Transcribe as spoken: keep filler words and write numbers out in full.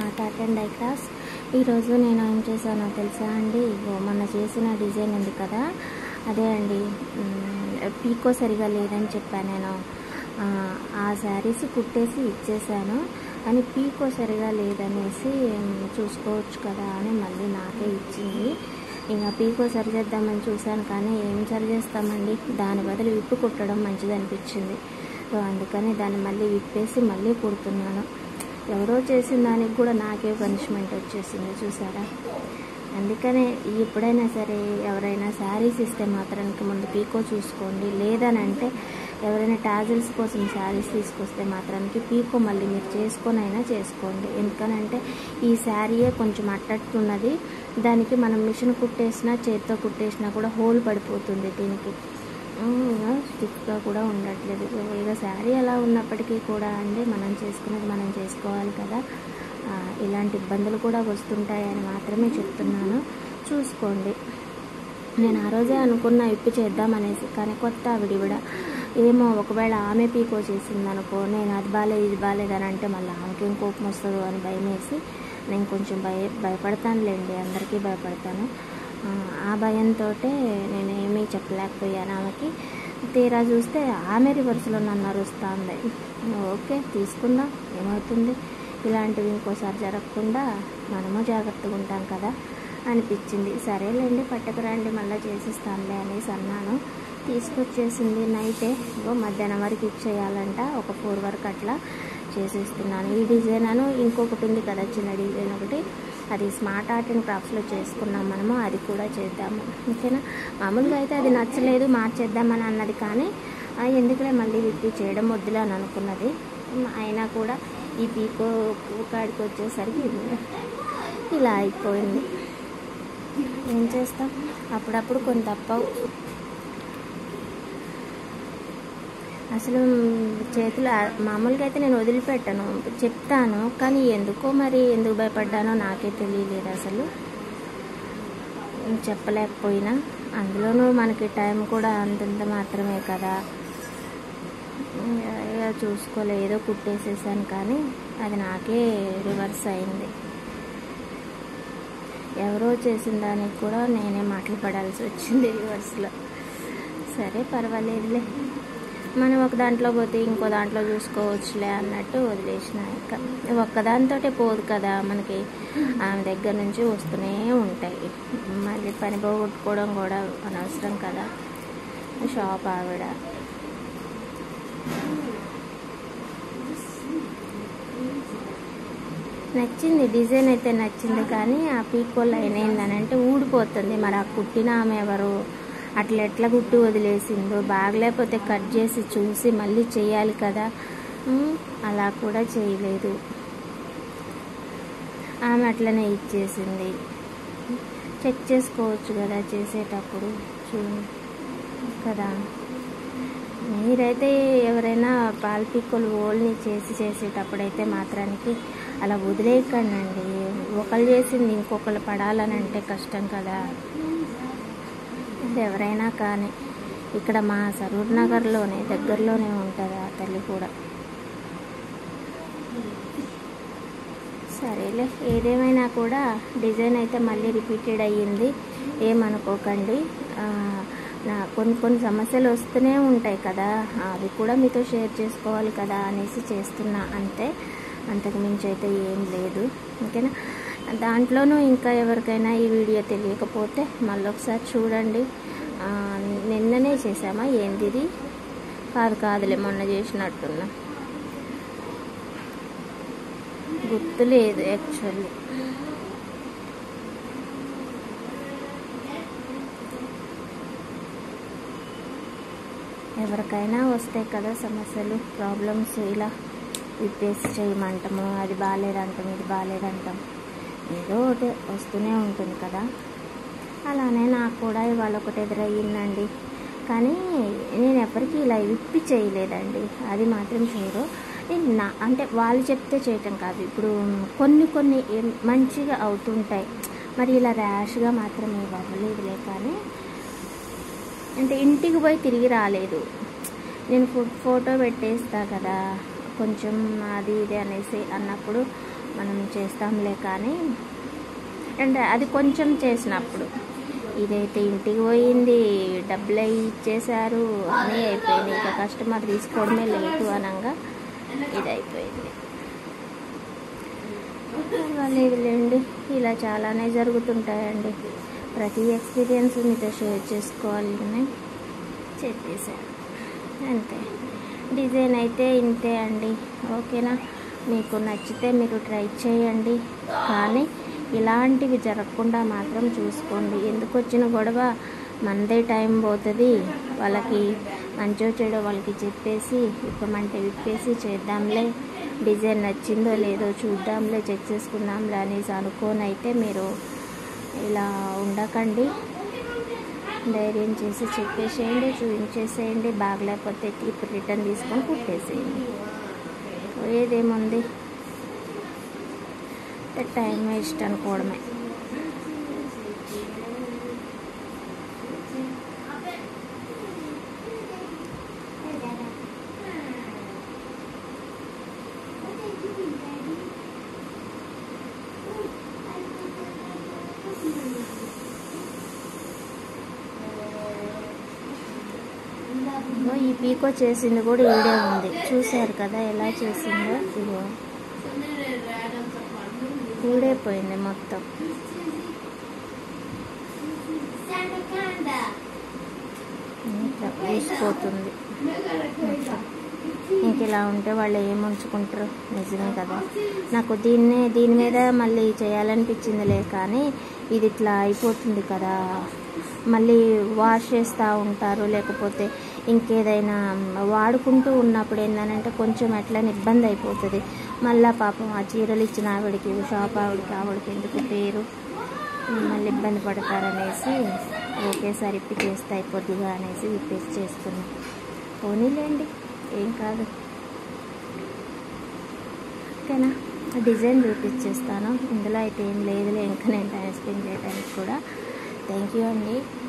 Smart art and dye crafts. ఈరోజు నేను ఏం చేశానో తెలుసా అండి, ఇగో మొన్న చేసిన డిజైన్ ఉంది కదా, అదే అండి. పీకో సరిగా లేదని చెప్పాను నేను. ఆ శారీస్ కుట్టేసి ఇచ్చేసాను, కానీ పీకో సరిగా లేదనేసి చూసుకోవచ్చు కదా అని మళ్ళీ నాకే ఇచ్చింది. ఇంకా పీకో సరి చేద్దామని చూశాను, కానీ ఏం సరి చేస్తామండి, దాని బదులు విప్పు కుట్టడం మంచిది అనిపించింది. సో అందుకని దాన్ని మళ్ళీ విప్పేసి మళ్ళీ కుడుతున్నాను. ఎవరో చేసిన దానికి కూడా నాకే పనిష్మెంట్ వచ్చేసింది చూసారా. అందుకనే ఎప్పుడైనా సరే ఎవరైనా శారీస్ ఇస్తే మాత్రానికి ముందు పీకో చూసుకోండి. లేదనంటే ఎవరైనా టాజిల్స్ కోసం శారీస్ తీసుకొస్తే మాత్రానికి పీకో మళ్ళీ మీరు చేసుకొని అయినా చేసుకోండి. ఎందుకనంటే ఈ శారీయే కొంచెం అట్టట్టున్నది, దానికి మనం మిషన్ కుట్టేసినా చేత్తో కుట్టేసినా కూడా హోల్ పడిపోతుంది, దీనికి స్టిక్గా కూడా ఉండట్లేదు. ఇక శారీ అలా ఉన్నప్పటికీ కూడా అండి మనం చేసుకునేది మనం చేసుకోవాలి కదా. ఇలాంటి ఇబ్బందులు కూడా వస్తుంటాయని మాత్రమే చెప్తున్నాను, చూసుకోండి. నేను ఆ రోజే అనుకున్నా ఇప్పు చేద్దామనేసి, కానీ కొత్త ఆవిడ ఏమో ఒకవేళ ఆమె పీకో చేసింది అనుకో, నేను అది బాగాలేదు ఇది బాగాలేదు అని అంటే మళ్ళీ ఆమెకేం కోపం వస్తుందో అని భయం వేసి నేను కొంచెం భయ భయపడతానులేండి, అందరికీ భయపడతాను. ఆ భయంతో నేను ఏమీ చెప్పలేకపోయాను ఆమెకి. తీరా చూస్తే ఆమె రివర్స్లో నన్ను అరుస్తుంది. ఓకే తీసుకుందాం, ఏమవుతుంది, ఇలాంటివి ఇంకోసారి జరగకుండా మనము జాగ్రత్తగా ఉంటాం కదా అనిపించింది. సరేలేండి పట్టకురండి మళ్ళీ చేసిస్తానులే అనేసి అన్నాను. తీసుకొచ్చేసింది నైటే, ఇంకో మధ్యాహ్నం వరకు ఇచ్చేయాలంట, ఒక ఫోర్ వరకు అట్లా చేసేస్తున్నాను. ఈ డిజైన్ అను ఇంకొకటి ఉంది కదా చిన్న డిజైన్ ఒకటి, అది స్మార్ట్ ఆర్ట్ అండ్ క్రాఫ్ట్స్లో చేసుకున్నాం మనము, అది కూడా చేద్దాము ఓకేనా. మామూలుగా అయితే అది నచ్చలేదు మార్చేద్దామని అన్నది, కానీ ఎందుకులే మళ్ళీ విప్పి చేయడం వద్దులే అని అనుకున్నది. అయినా కూడా ఈ పీకో కాడికి వచ్చేసరికి ఇలా అయిపోయింది. ఏం చేస్తాం, అప్పుడప్పుడు కొన్ని తప్పవు. అసలు చేతులు మామూలుగా అయితే నేను వదిలిపెట్టను, చెప్తాను, కానీ ఎందుకో మరి ఎందుకు భయపడ్డానో నాకే తెలియలేదు అసలు, చెప్పలేకపోయినా. అందులోనూ మనకి టైం కూడా అంతంత మాత్రమే కదా, చూసుకోలే ఏదో కుట్టేసేసాను, కానీ అది నాకే రివర్స్ అయింది. ఎవరో చేసిన దానికి కూడా నేనే మాటలు పడాల్సి వచ్చింది రివర్స్లో. సరే పర్వాలేదులే, మనం ఒక దాంట్లో పోతే ఇంకో దాంట్లో చూసుకోవచ్చులే అన్నట్టు వదిలేసిన. ఇంకా ఒక్కదానితో పోదు కదా, మనకి ఆమె దగ్గర నుంచి వస్తూనే ఉంటాయి. మళ్ళీ పని పోగొట్టుకోవడం కూడా అనవసరం కదా. షాప్ ఆవిడ నచ్చింది, డిజైన్ అయితే నచ్చింది, కానీ ఆ పీకో లైన్ ఏందని అంటే ఊడిపోతుంది. మరి ఆ కుట్టిన ఆమె ఎవరు, అట్లా ఎట్లా కుట్టి వదిలేసిందో, బాగలేకపోతే కట్ చేసి చూసి మళ్ళీ చేయాలి కదా, అలా కూడా చేయలేదు. ఆమె అట్లనే ఇచ్చేసింది. చెక్ చేసుకోవచ్చు కదా చేసేటప్పుడు, చూడండి కదా. మీరైతే ఎవరైనా పాల పీకోలు ఓల్ని చేసి చేసేటప్పుడు అయితే మాత్రానికి అలా వదిలేయకండి. ఒకళ్ళు చేసింది ఇంకొకళ్ళు పడాలని అంటే కష్టం కదా. ఎవరైనా కానీ ఇక్కడ మా సరూర్ నగర్లోనే దగ్గరలోనే ఉంటుంది ఆ తల్లి కూడా. సరేలే, ఏదేమైనా కూడా డిజైన్ అయితే మళ్ళీ రిపీటెడ్ అయ్యింది, ఏమనుకోకండి. నా కొన్ని కొన్ని సమస్యలు వస్తూనే ఉంటాయి కదా, అవి కూడా మీతో షేర్ చేసుకోవాలి కదా అనేసి చేస్తున్నా అంతే, అంతకు మించి అయితే ఏం లేదు ఓకేనా. దాంట్లోనూ ఇంకా ఎవరికైనా ఈ వీడియో తెలియకపోతే మళ్ళీ ఒకసారి చూడండి. నిన్ననే చేసామా ఏంది ఇది, కాదు కాదులే మొన్న చేసినట్టున్నా, గుర్తు లేదు యాక్చువల్లీ. ఎవరికైనా వస్తాయి కదా సమస్యలు, ప్రాబ్లమ్స్, ఇలా విప్పేసి చేయమంటాము, అది బాగాలేదంటాం ఇది బాగాలేదంటాం, ఏదో ఒకటి వస్తూనే ఉంటుంది కదా. అలానే నాకు కూడా ఇవాళ ఒకటి ఎదురయ్యిందండి, కానీ నేను ఎవరికి ఇలా విప్పి చేయలేదండి, అది మాత్రం చేయరు. నా అంటే వాళ్ళు చెప్తే చేయటం కాదు, ఇప్పుడు కొన్ని కొన్ని మంచిగా అవుతుంటాయి, మరి ఇలా ర్యాష్గా మాత్రం ఇవ్వలేదులే. కానీ అంటే ఇంటికి పోయి తిరిగి రాలేదు, నేను ఫోటో పెట్టేస్తా కదా, కొంచెం అది ఇది అనేసి అన్నప్పుడు మనం చేస్తాంలే, కానీ అంటే అది కొంచెం చేసినప్పుడు. ఇదైతే ఇంటికి పోయింది, డబ్బులు అవి ఇచ్చేసారు, అన్నీ అయిపోయింది. ఇంకా కస్టమర్ తీసుకోవడమే లేటు అనగా ఇది అయిపోయింది. లేదులేండి, ఇలా చాలానే జరుగుతుంటాయండి. ప్రతి ఎక్స్పీరియన్స్ మీతో షేర్ చేసుకోవాలని చెప్పేశాను అంతే. డిజైన్ అయితే ఇంతే అండి, ఓకేనా? మీకు నచ్చితే మీరు ట్రై చేయండి, కానీ ఇలాంటివి జరగకుండా మాత్రం చూసుకోండి. ఎందుకు వచ్చిన గొడవ, మనదే టైం పోతుంది. వాళ్ళకి మంచో చెడో వాళ్ళకి చెప్పేసి విప్పమంటే విప్పేసి చేద్దాంలే, డిజైన్ నచ్చిందో లేదో చూద్దాంలే, చెక్ చేసుకుందాంలే అనేసి అనుకోని అయితే మీరు ఇలా ఉండకండి. ధైర్యం చేసి చెప్పేసేయండి, చూపించేసేయండి. బాగలేకపోతే ఇప్పుడు రిటర్న్ తీసుకొని కుట్టేసేయండి. ఏదేముంది, టైం వేస్ట్ అనుకోవడమే. ఈ పీకో చేసింది కూడా వీడియో ఉంది, చూశారు కదా ఎలా చేసిందో. ఇగో ఊడైపోయింది మొత్తం. ఇట్లా ఊసిపోతుంది మొత్తం. ఇంక ఇలా ఉంటే వాళ్ళు ఏం ఉంచుకుంటారు? నిజమే కదా. నాకు దీన్నే దీని మీద మళ్ళీ చేయాలనిపించిందిలే, కానీ ఇది ఇట్లా అయిపోతుంది కదా, మళ్ళీ వాష్ చేస్తూ ఉంటారు, లేకపోతే ఇంకేదైనా వాడుకుంటూ ఉన్నప్పుడు ఏంటంటే కొంచెం ఎట్లని ఇబ్బంది అయిపోతుంది. మళ్ళీ పాపం ఆ చీరలు ఇచ్చిన ఆవిడకి, షాప్ ఆవిడకి ఆవిడకి ఎందుకు పేరు, మళ్ళీ ఇబ్బంది పడతారనేసి ఒకేసారి ఇప్పి చేస్తే అయిపోద్దిగా అనేసి విప్పేసి చేస్తున్నాం. పోనీలేండి, ఏం కాదు, ఓకేనా? డిజైన్ చూపించేస్తాను. ఇందులో అయితే ఏం లేదులే, ఇంకా నేను టైం స్పెండ్ చేయడానికి కూడా. థ్యాంక్ యూ అండి.